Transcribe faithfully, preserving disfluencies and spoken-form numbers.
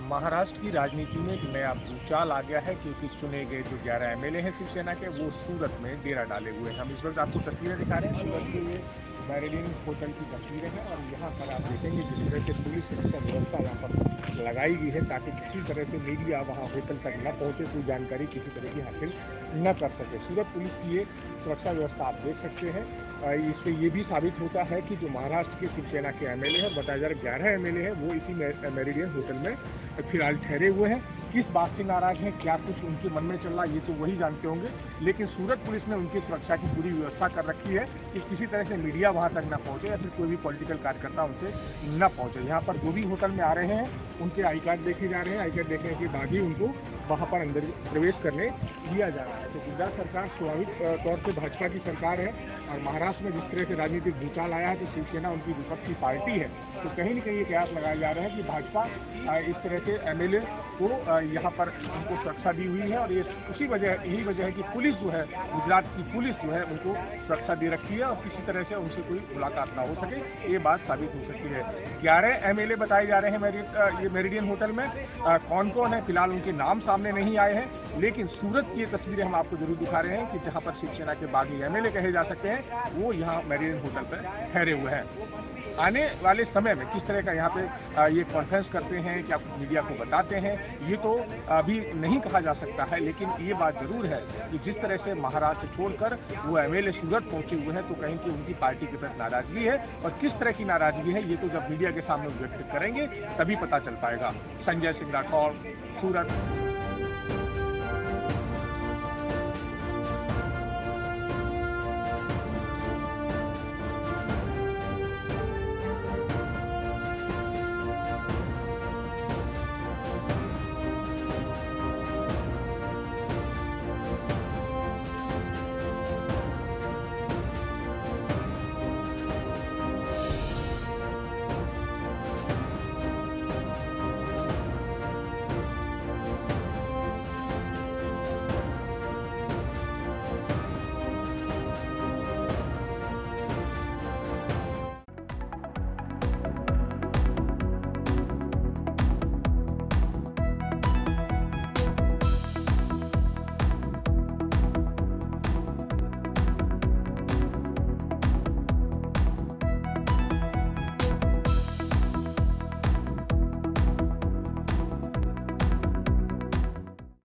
महाराष्ट्र की राजनीति में एक नया भूचाल आ गया है क्योंकि चुने गए जो ग्यारह एमएलए हैं शिवसेना के वो सूरत में डेरा डाले हुए हैं। हम इस वक्त आपको तस्वीरें दिखा रहे हैं सूरत के ये मैरिडियन होटल की तस्वीरें हैं और यहाँ पर आप देखेंगे जिस तरह से पुलिस सुरक्षा व्यवस्था यहाँ पर लगाई गई है ताकि किसी तरह से मीडिया वहाँ होटल तक न पहुँचे, कोई जानकारी किसी तरह की हासिल न कर सके। सूरत पुलिस की ये सुरक्षा व्यवस्था आप देख सकते हैं। इससे ये भी साबित होता है कि जो महाराष्ट्र के शिवसेना के एमएलए हैं, बताया जा रहा है ग्यारह एमएलए हैं, वो इसी मैरिडियन होटल में फिलहाल ठहरे हुए हैं। किस बात से नाराज हैं, क्या कुछ उनके मन में चल रहा है, ये तो वही जानते होंगे। लेकिन सूरत पुलिस ने उनकी सुरक्षा की पूरी व्यवस्था कर रखी है कि किसी तरह से मीडिया वहां तक न पहुंचे या फिर कोई भी पॉलिटिकल कार्यकर्ता उनसे न पहुंचे। यहाँ पर जो भी होटल में आ रहे हैं उनके आई कार्ड देखे जा रहे हैं। आई कार्ड देखने के बाद ही उनको वहां पर अंदर प्रवेश करने दिया जा रहा है। तो गुजरात सरकार स्वाभाविक तौर से भाजपा की सरकार है और महाराष्ट्र में जिस तरह से राजनीतिक भूचाल आया है तो शिवसेना उनकी विपक्षी पार्टी है। तो कहीं न कहीं ये कयास लगाए जा रहे हैं कि भाजपा इस तरह से एमएलए को यहाँ पर उनको सुरक्षा दी हुई है और ये उसी वजह यही वजह है कि पुलिस जो है, गुजरात की पुलिस जो है उनको सुरक्षा दे रखी है और किसी तरह से उनसे कोई मुलाकात ना हो सके, ये बात साबित हो सकती है। ग्यारह एमएलए बताए जा रहे हैं मेरि, ये मेरिडियन होटल में। आ, कौन कौन है फिलहाल उनके नाम सामने नहीं आए हैं, लेकिन सूरत की ये तस्वीरें हम आपको जरूर दिखा रहे हैं कि जहां पर शिवसेना के बागी एमएलए कहे जा सकते हैं वो यहाँ मेरिडियन होटल पर ठहरे हुए हैं। आने वाले समय में किस तरह का यहाँ पे ये कॉन्फ्रेंस करते हैं, क्या कुछ मीडिया को बताते हैं, ये तो अभी नहीं कहा जा सकता है। लेकिन ये बात जरूर है कि जिस तरह से महाराष्ट्र छोड़कर वो एमएलए सूरत पहुंचे हुए हैं तो कहीं की उनकी पार्टी के प्रति नाराजगी है और किस तरह की नाराजगी है ये तो जब मीडिया के सामने व्यक्त करेंगे तभी पता चल पाएगा। संजय सिंह राठौर, सूरत।